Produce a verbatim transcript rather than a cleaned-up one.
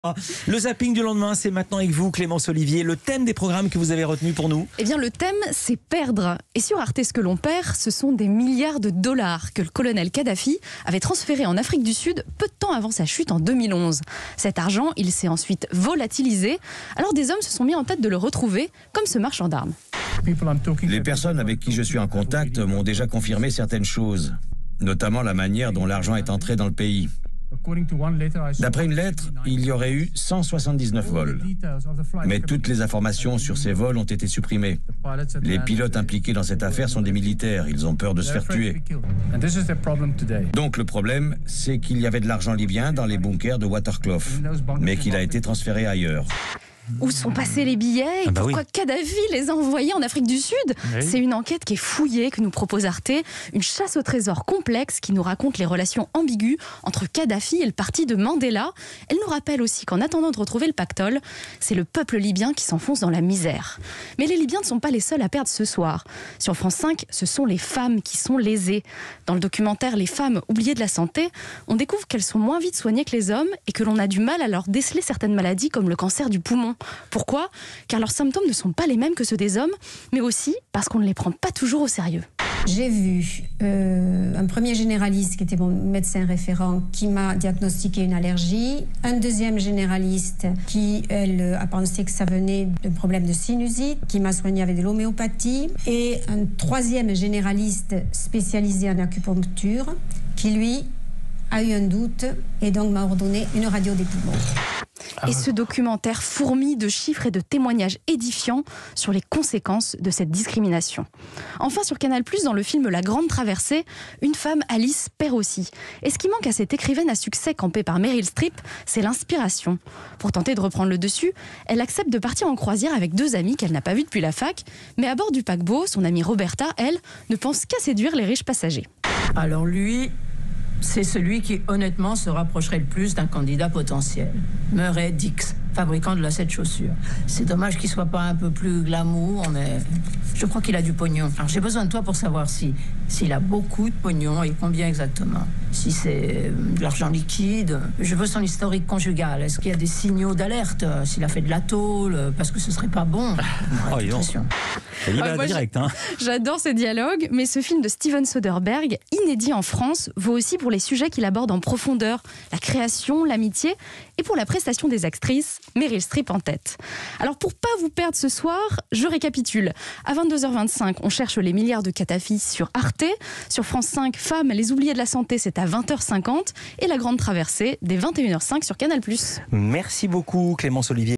Le zapping du lendemain, c'est maintenant avec vous, Clémence Olivier. Le thème des programmes que vous avez retenu pour nous? Eh bien, le thème, c'est perdre. Et sur Arte, ce que l'on perd, ce sont des milliards de dollars que le colonel Kadhafi avait transférés en Afrique du Sud peu de temps avant sa chute en deux mille onze. Cet argent, il s'est ensuite volatilisé. Alors des hommes se sont mis en tête de le retrouver, comme ce marchand d'armes. Les personnes avec qui je suis en contact m'ont déjà confirmé certaines choses, notamment la manière dont l'argent est entré dans le pays. D'après une lettre, il y aurait eu cent soixante-dix-neuf vols. Mais toutes les informations sur ces vols ont été supprimées. Les pilotes impliqués dans cette affaire sont des militaires. Ils ont peur de se faire tuer. Donc le problème, c'est qu'il y avait de l'argent libyen dans les bunkers de Waterkloof, mais qu'il a été transféré ailleurs. Où sont passés les billets et ah bah pourquoi oui. Kadhafi les a envoyés en Afrique du Sud? Oui. C'est une enquête qui est fouillée, que nous propose Arte, une chasse au trésor complexe qui nous raconte les relations ambiguës entre Kadhafi et le parti de Mandela. Elle nous rappelle aussi qu'en attendant de retrouver le pactole, c'est le peuple libyen qui s'enfonce dans la misère. Mais les Libyens ne sont pas les seuls à perdre ce soir. Sur France cinq, ce sont les femmes qui sont lésées. Dans le documentaire Les femmes oubliées de la santé, on découvre qu'elles sont moins vite soignées que les hommes et que l'on a du mal à leur déceler certaines maladies comme le cancer du poumon. Pourquoi? Car leurs symptômes ne sont pas les mêmes que ceux des hommes, mais aussi parce qu'on ne les prend pas toujours au sérieux. J'ai vu euh, un premier généraliste qui était mon médecin référent qui m'a diagnostiqué une allergie, un deuxième généraliste qui, elle, a pensé que ça venait d'un problème de sinusite, qui m'a soigné avec de l'homéopathie, et un troisième généraliste spécialisé en acupuncture qui, lui, a eu un doute et donc m'a ordonné une radio des poumons. Et ce documentaire fourmille de chiffres et de témoignages édifiants sur les conséquences de cette discrimination. Enfin, sur Canal plus, dans le film La Grande Traversée, une femme, Alice, perd aussi. Et ce qui manque à cette écrivaine à succès campée par Meryl Streep, c'est l'inspiration. Pour tenter de reprendre le dessus, elle accepte de partir en croisière avec deux amis qu'elle n'a pas vues depuis la fac. Mais à bord du paquebot, son amie Roberta, elle, ne pense qu'à séduire les riches passagers. Alors lui... c'est celui qui, honnêtement, se rapprocherait le plus d'un candidat potentiel. Murray Dix, fabricant de lacets de chaussures. C'est dommage qu'il soit pas un peu plus glamour, mais je crois qu'il a du pognon. Alors j'ai besoin de toi pour savoir si s'il a beaucoup de pognon et combien exactement. Si c'est de l'argent liquide. Je veux son historique conjugal. Est-ce qu'il y a des signaux d'alerte? S'il a fait de la tôle, parce que ce serait pas bon. Oh, il va Ouais, moi, direct, hein. J'adore ces dialogues, mais ce film de Steven Soderbergh, inédit en France, vaut aussi pour les sujets qu'il aborde en profondeur, la création, l'amitié, et pour la prestation des actrices, Meryl Streep en tête. Alors pour pas vous perdre ce soir, je récapitule. À vingt-deux heures vingt-cinq, on cherche les milliards de Kadhafi sur Arte. Sur France cinq, Femmes, les oubliés de la santé, c'est à vingt heures cinquante. Et La Grande Traversée, dès vingt et une heures cinq sur Canal plus. Merci beaucoup, Clémence Olivier.